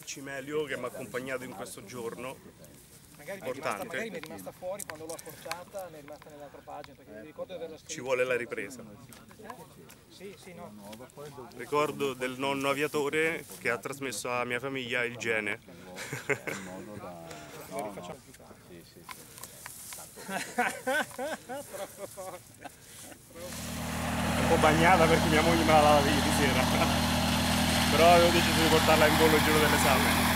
Cimelio che mi ha accompagnato in questo giorno. Magari mi è rimasta fuori quando l'ho accorciata, mi è rimasta nell'altra pagina, perché mi ricordo di averla scritta. Ci vuole la ripresa. Sì, no. Ricordo del nonno aviatore che ha trasmesso alla mia famiglia il gene. Lo rifacciamo più tardi. Un po' bagnata perché mia moglie me la lava di sera. Però avevo deciso di portarla in volo il giorno dell'esame.